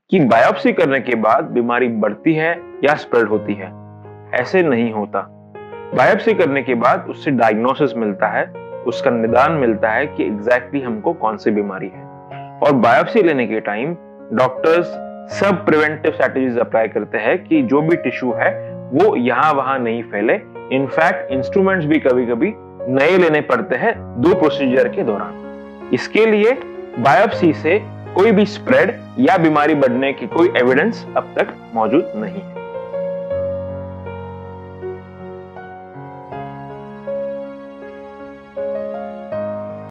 कि बायोप्सी करने के बाद बीमारी बढ़ती है या स्प्रेड होती है। ऐसे नहीं होता। बायोप्सी करने के बाद उससे डायग्नोसिस मिलता है, उसका निदान मिलता है कि एग्जैक्टली हमको कौन सी बीमारी है। और बायोप्सी लेने के टाइम डॉक्टर्स सब प्रिवेंटिव स्ट्रैटेजीज अप्लाई करते हैं कि जो भी टिश्यू है वो यहाँ वहां नहीं फैले। इनफैक्ट इंस्ट्रूमेंट्स भी कभी कभी नए लेने पड़ते हैं 2 प्रोसीजर के दौरान। इसके लिए बायोप्सी से कोई भी स्प्रेड या बीमारी बढ़ने की कोई एविडेंस अब तक मौजूद नहीं है।